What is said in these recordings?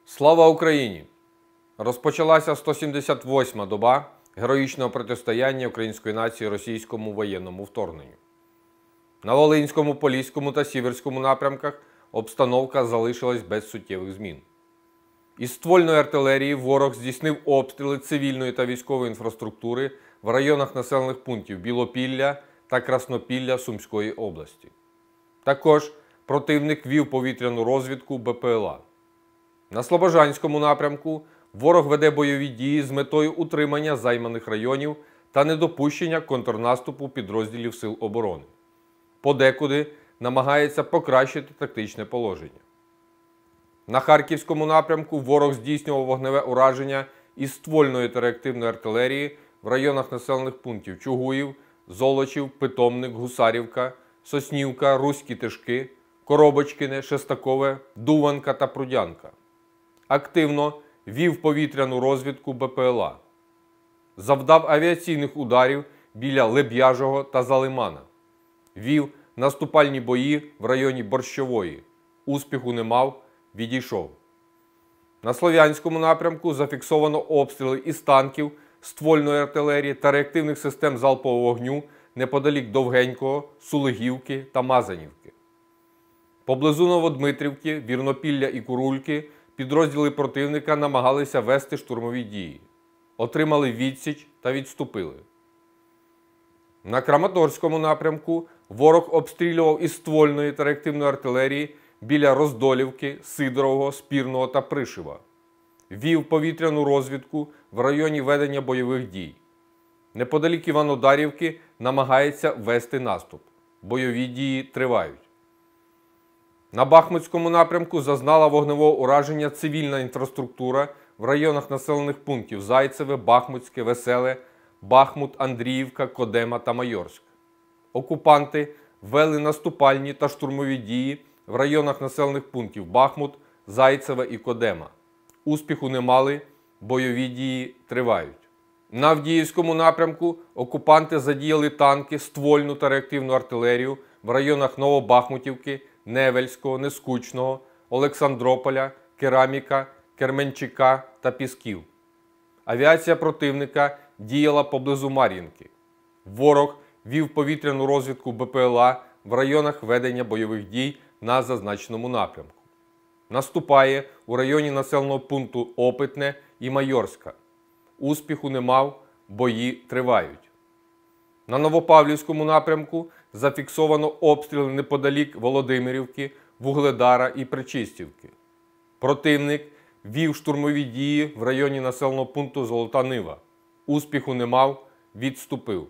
Слава Україні! Розпочалася 178-ма доба героїчного протистояння української нації російському воєнному вторгненню. На Волинському, Поліському та Сіверському напрямках обстановка залишилась без суттєвих змін. Із ствольної артилерії ворог здійснив обстріли цивільної та військової інфраструктури в районах населених пунктів Білопілля та Краснопілля Сумської області. Також противник вів повітряну розвідку БПЛА. На Слобожанському напрямку ворог веде бойові дії з метою утримання займаних районів та недопущення контрнаступу підрозділів Сил оборони. Подекуди намагається покращити тактичне положення. На Харківському напрямку ворог здійснював вогневе ураження із ствольної та реактивної артилерії в районах населених пунктів Чугуїв, Золочів, Питомник, Гусарівка, Соснівка, Руські Тишки, Коробочкине, Шестакове, Дуванка та Прудянка. Активно вів повітряну розвідку БПЛА. Завдав авіаційних ударів біля Леб'яжого та Залимана. Вів наступальні бої в районі Борщової. Успіху не мав, відійшов. На Слов'янському напрямку зафіксовано обстріли із танків, ствольної артилерії та реактивних систем залпового вогню неподалік Довгенького, Сулигівки та Мазанівки. Поблизу Новодмитрівки, Вірнопілля і Курульки підрозділи противника намагалися вести штурмові дії. Отримали відсіч та відступили. На Краматорському напрямку ворог обстрілював із ствольної та реактивної артилерії біля Роздолівки, Сидорового, Спірного та Пришива. Вів повітряну розвідку в районі ведення бойових дій. Неподалік Іванодарівки намагається вести наступ. Бойові дії тривають. На Бахмутському напрямку зазнала вогневого ураження цивільна інфраструктура в районах населених пунктів Зайцеве, Бахмутське, Веселе, Бахмут, Андріївка, Кодема та Майорськ. Окупанти вели наступальні та штурмові дії в районах населених пунктів Бахмут, Зайцеве і Кодема. Успіху не мали, бойові дії тривають. На Авдіївському напрямку окупанти задіяли танки, ствольну та реактивну артилерію в районах Новобахмутівки, Невельського, Нескучного, Олександрополя, Кераміка, Керменчика та Пісків. Авіація противника діяла поблизу Мар'їнки. Ворог вів повітряну розвідку БПЛА в районах ведення бойових дій на зазначеному напрямку. Наступає у районі населеного пункту Опитне і Майорська. Успіху не мав, бої тривають. На Новопавлівському напрямку зафіксовано обстріли неподалік Володимирівки, Вугледара і Причистівки. Противник вів штурмові дії в районі населеного пункту Золота Нива. Успіху не мав, відступив.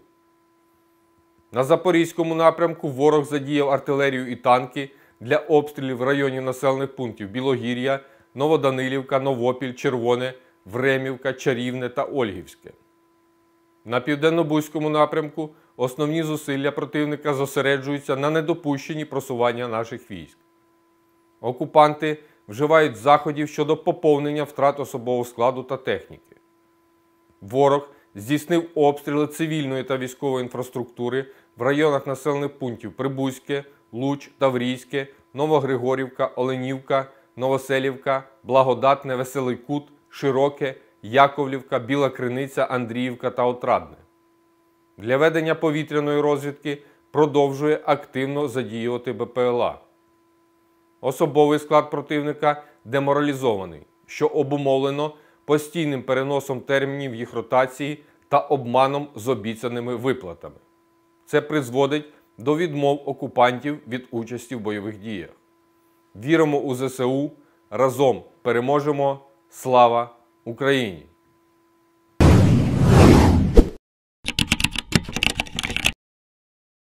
На Запорізькому напрямку ворог задіяв артилерію і танки для обстрілів в районі населених пунктів Білогір'я, Новоданилівка, Новопіль, Червоне, Времівка, Чарівне та Ольгівське. На Південно-Бузькому напрямку основні зусилля противника зосереджуються на недопущенні просування наших військ. Окупанти вживають заходів щодо поповнення втрат особового складу та техніки. Ворог здійснив обстріли цивільної та військової інфраструктури в районах населених пунктів Прибузьке, Луч, Таврійське, Новогригорівка, Оленівка, Новоселівка, Благодатне, Веселий Кут, Широке, Яковлівка, Біла Криниця, Андріївка та Отрадне. Для ведення повітряної розвідки продовжує активно задіювати БПЛА. Особовий склад противника деморалізований, що обумовлено постійним переносом термінів їх ротації та обманом з обіцяними виплатами. Це призводить до відмов окупантів від участі в бойових діях. Віримо у ЗСУ, разом переможемо! Слава Україні!